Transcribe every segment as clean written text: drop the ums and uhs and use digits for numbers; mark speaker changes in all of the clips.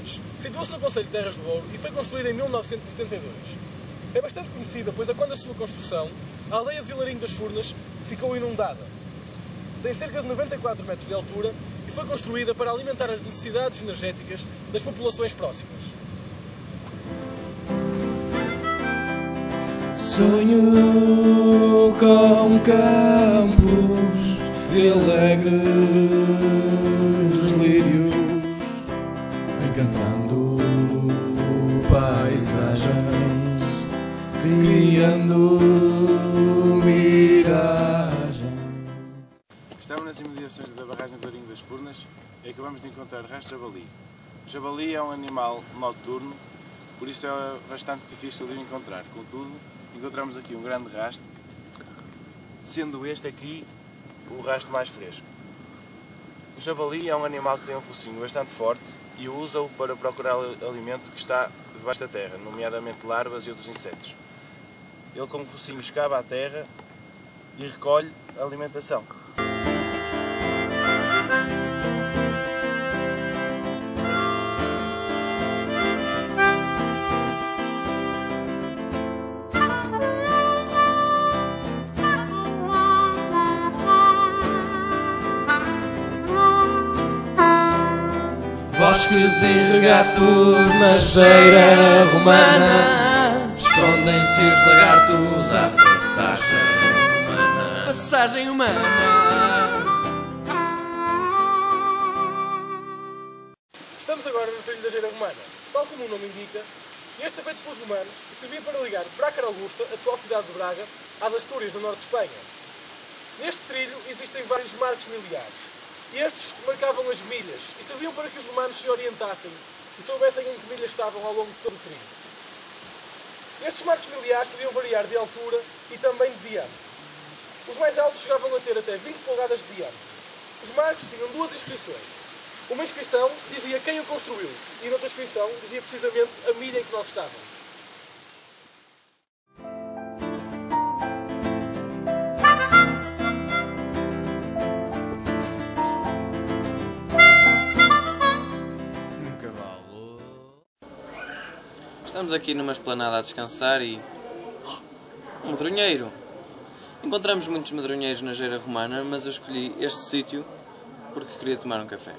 Speaker 1: 2. Situa-se no concelho de Terras do Ouro e foi construída em 1972. É bastante conhecida, pois a quando a sua construção, a aldeia de Vilarinho das Furnas ficou inundada. Tem cerca de 94 metros de altura e foi construída para alimentar as necessidades energéticas das populações próximas.
Speaker 2: Sonho com campos de alegres lírios, encantando paisagens, criando miragens.
Speaker 3: Estamos nas imediações da barragem do Vilarinho das Furnas e acabamos de encontrar rastro de javali. O javali é um animal noturno, por isso é bastante difícil de o encontrar. Contudo, encontramos aqui um grande rastro, sendo este aqui o rastro mais fresco. O javali é um animal que tem um focinho bastante forte e usa-o para procurar alimento que está debaixo da terra, nomeadamente larvas e outros insetos. Ele com o focinho escava a terra e recolhe a alimentação.
Speaker 2: Bosques e regatos na cheira romana, escondem-se os lagartos à passagem humana. Passagem humana.
Speaker 1: Estamos agora no trilho da Geira Romana. Tal como o nome indica, este é feito pelos romanos e servia para ligar Bracara Augusta, atual cidade de Braga, às Astúrias, no norte de Espanha. Neste trilho existem vários marcos miliares. Estes marcavam as milhas e serviam para que os romanos se orientassem e soubessem em que milhas estavam ao longo de todo o trilho. Estes marcos miliares podiam variar de altura e também de diâmetro. Os mais altos chegavam a ter até 20 polegadas de diâmetro. Os marcos tinham duas inscrições. Uma inscrição dizia quem o construiu e noutra inscrição dizia precisamente a milha em que nós estávamos.
Speaker 4: Estamos aqui numa esplanada a descansar e... um medronheiro! Encontramos muitos medronheiros na Geira Romana, mas eu escolhi este sítio porque queria tomar um café.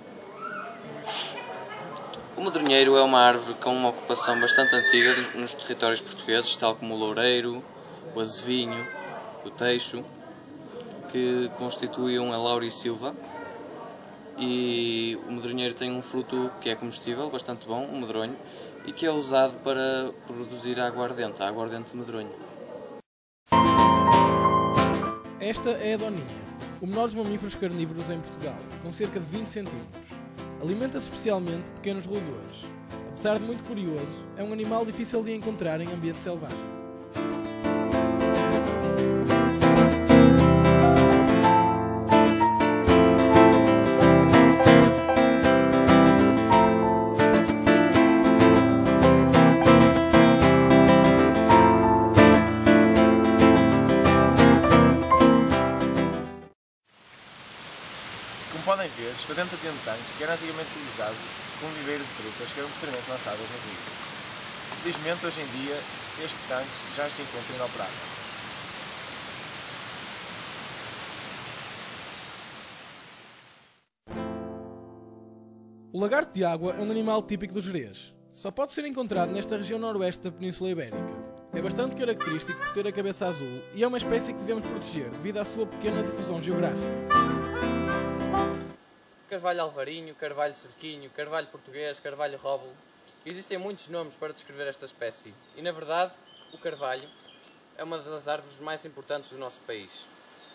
Speaker 4: O medronheiro é uma árvore com uma ocupação bastante antiga nos territórios portugueses, tal como o loureiro, o azevinho, o teixo, que constituem a laurisilva. E o medronheiro tem um fruto que é comestível, bastante bom, um medronho, e que é usado para produzir a aguardente de medronho.
Speaker 1: Esta é a doninha, o menor dos mamíferos carnívoros em Portugal, com cerca de 20 cm. Alimenta-se especialmente de pequenos roedores. Apesar de muito curioso, é um animal difícil de encontrar em ambiente selvagem.
Speaker 3: Como podem ver, estou dentro de um tanque que era antigamente utilizado como viveiro de trutas que eram posteriormente lançadas no rio. Infelizmente, hoje em dia, este tanque já se encontra inoperável.
Speaker 1: O lagarto de água é um animal típico do Gerês. Só pode ser encontrado nesta região noroeste da Península Ibérica. É bastante característico por ter a cabeça azul e é uma espécie que devemos proteger devido à sua pequena difusão geográfica.
Speaker 5: Carvalho alvarinho, carvalho cerquinho, carvalho português, carvalho róbulo. Existem muitos nomes para descrever esta espécie e, na verdade, o carvalho é uma das árvores mais importantes do nosso país.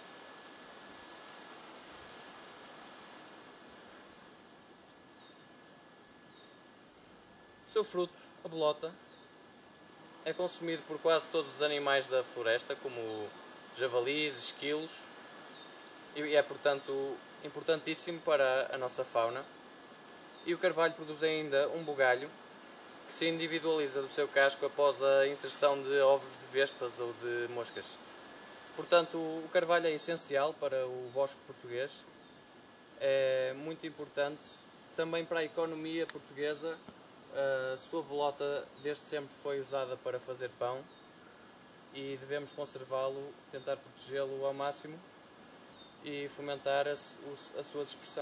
Speaker 5: O seu fruto, a bolota, é consumido por quase todos os animais da floresta, como javalis, esquilos, e é, portanto, importantíssimo para a nossa fauna. E o carvalho produz ainda um bugalho que se individualiza do seu casco após a inserção de ovos de vespas ou de moscas. Portanto, o carvalho é essencial para o bosque português, é muito importante também para a economia portuguesa. A sua bolota desde sempre foi usada para fazer pão e devemos conservá-lo, tentar protegê-lo ao máximo e fomentar a sua dispersão.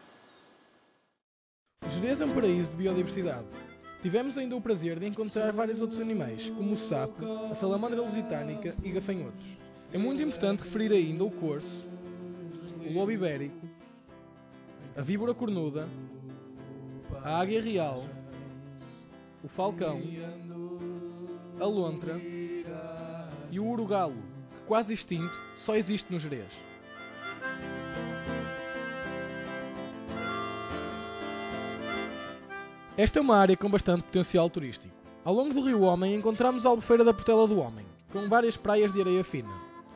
Speaker 1: Jerez é um paraíso de biodiversidade. Tivemos ainda o prazer de encontrar vários outros animais, como o sapo, a salamandra lusitânica e gafanhotos. É muito importante referir ainda o corso, o lobo ibérico, a víbora cornuda, a águia real, o falcão, a lontra e o urugalo, que quase extinto, só existe no Jerez. Esta é uma área com bastante potencial turístico. Ao longo do Rio Homem encontramos a Albufeira da Portela do Homem, com várias praias de areia fina.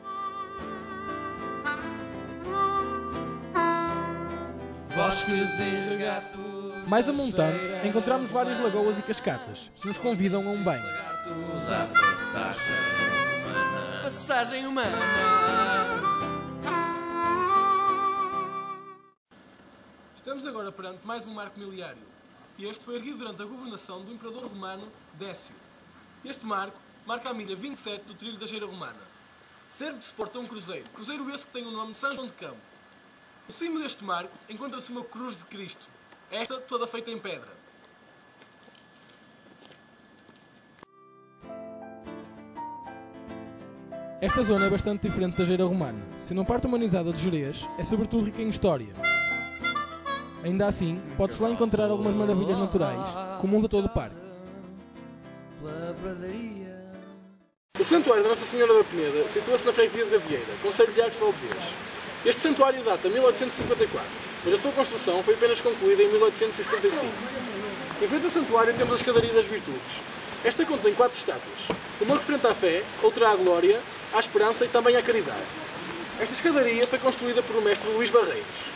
Speaker 2: Bosques e regatos.
Speaker 1: Mais a montante, encontramos várias lagoas e cascatas, que nos convidam a um banho.
Speaker 2: A passagem humana.
Speaker 1: Estamos agora perante mais um marco miliário. E este foi erguido durante a governação do imperador romano Décio. Este marco marca a milha 27 do trilho da Geira Romana. Serve de suporte a um cruzeiro, cruzeiro esse que tem o nome de São João de Campo. No cimo deste marco encontra-se uma cruz de Cristo, esta toda feita em pedra. Esta zona é bastante diferente da Geira Romana, sendo uma parte humanizada de Jerez, é sobretudo rica em história. Ainda assim, pode-se lá encontrar algumas maravilhas naturais, comuns a todo o parque. O Santuário da Nossa Senhora da Peneda situa-se na freguesia de Gavieira, concelho de Arcos de Valdevez. Este santuário data de 1854, mas a sua construção foi apenas concluída em 1875. Em frente ao santuário temos a escadaria das Virtudes. Esta contém 4 estátuas, uma referente à fé, outra à glória, à esperança e também à caridade. Esta escadaria foi construída por o mestre Luís Barreiros.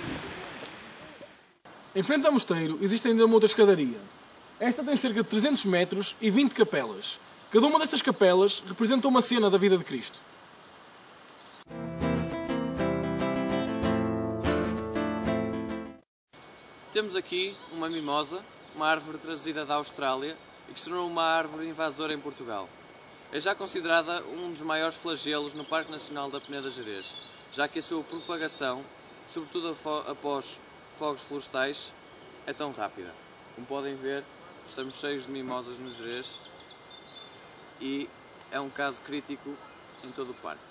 Speaker 1: Em frente ao mosteiro existe ainda uma outra escadaria. Esta tem cerca de 300 metros e 20 capelas. Cada uma destas capelas representa uma cena da vida de Cristo.
Speaker 5: Temos aqui uma mimosa, uma árvore trazida da Austrália e que se tornou uma árvore invasora em Portugal. É já considerada um dos maiores flagelos no Parque Nacional da Peneda Jerez, já que a sua propagação, sobretudo após fogos florestais, é tão rápida. Como podem ver, estamos cheios de mimosas no Jerez e é um caso crítico em todo o parque.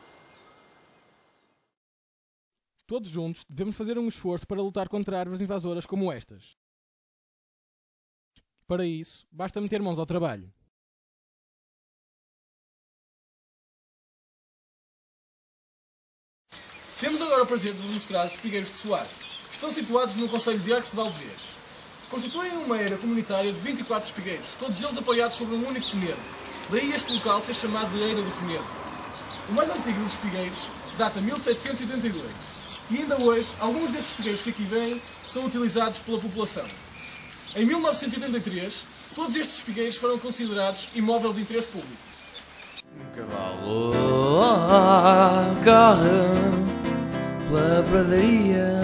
Speaker 1: Todos juntos devemos fazer um esforço para lutar contra árvores invasoras como estas. Para isso, basta meter mãos ao trabalho. Temos agora o prazer de vos mostrar os espigueiros de Soares. Estão situados no concelho de Arcos de Valdevez. Constituem uma era comunitária de 24 espigueiros, todos eles apoiados sobre um único penedo. Daí este local ser chamado de Eira do Penedo. O mais antigo dos espigueiros data de 1782. E ainda hoje, alguns destes espigueiros que aqui vêm são utilizados pela população. Em 1983, todos estes espigueiros foram considerados imóvel de interesse público.
Speaker 2: Um cavalo corre pela pradaria.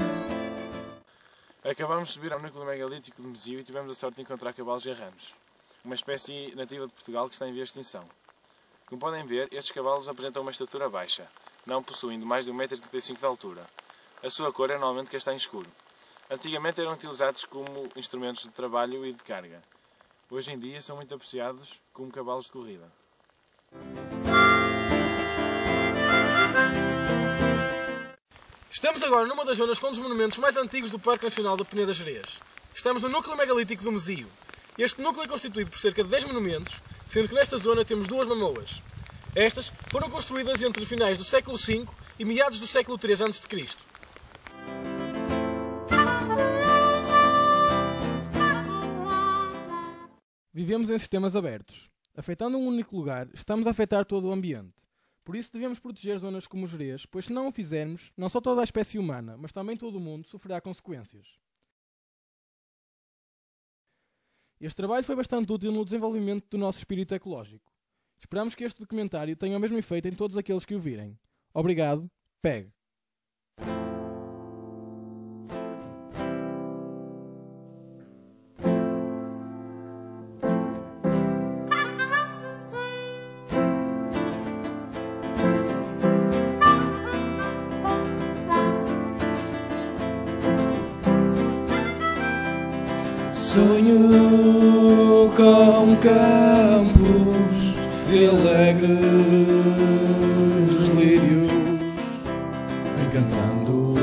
Speaker 3: Acabámos de subir ao núcleo megalítico de Mesio e tivemos a sorte de encontrar cavalos garranos, uma espécie nativa de Portugal que está em vias de extinção. Como podem ver, estes cavalos apresentam uma estatura baixa, não possuindo mais de 1,35 m de altura. A sua cor é normalmente castanho escuro. Antigamente eram utilizados como instrumentos de trabalho e de carga. Hoje em dia são muito apreciados como cavalos de corrida.
Speaker 1: Estamos agora numa das zonas com um dos monumentos mais antigos do Parque Nacional da Peneda Jerez. Estamos no núcleo megalítico do Mesio. Este núcleo é constituído por cerca de 10 monumentos, sendo que nesta zona temos 2 mamoas. Estas foram construídas entre finais do século V e meados do século III a.C. Vivemos em sistemas abertos. Afetando um único lugar, estamos a afetar todo o ambiente. Por isso devemos proteger zonas como o Jerez, pois se não o fizermos, não só toda a espécie humana, mas também todo o mundo sofrerá consequências. Este trabalho foi bastante útil no desenvolvimento do nosso espírito ecológico. Esperamos que este documentário tenha o mesmo efeito em todos aqueles que o virem. Obrigado. PEG.
Speaker 2: Sonho com campos de alegres lírios, encantando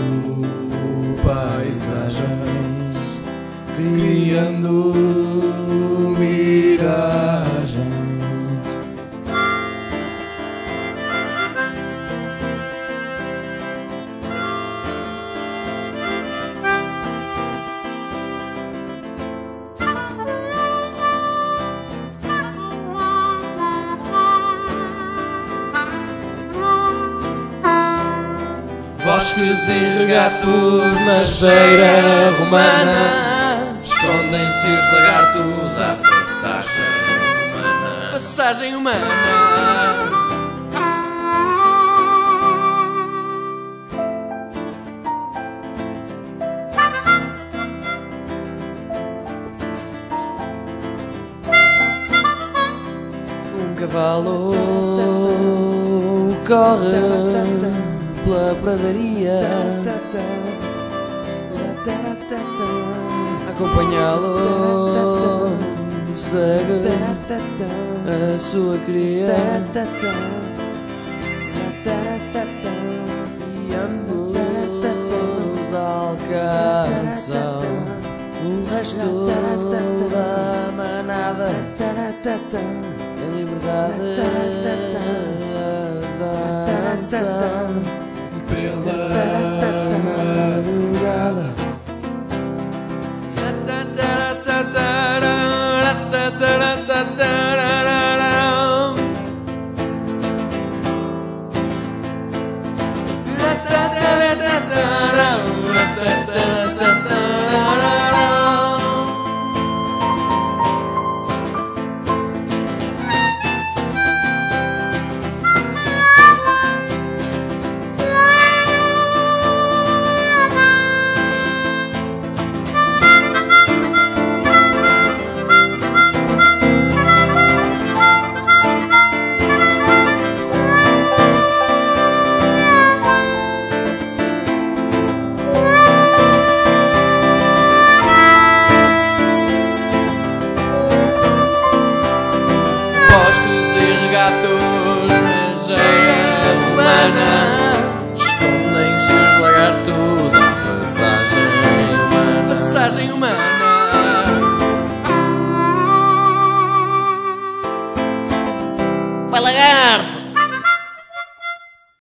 Speaker 2: paisagens, criando miragens. Bosques e regatos na beira romana, escondem-se os lagartos à passagem humana. Passagem humana. Um cavalo corre pela pradaria, acompanhá-lo segue a sua cria, e ambos alcançam o resto da manada em liberdade avançam pela madrugada. Bosques e regatos na beira romana, escondem-se os lagartos à passagem humana. Passagem humana.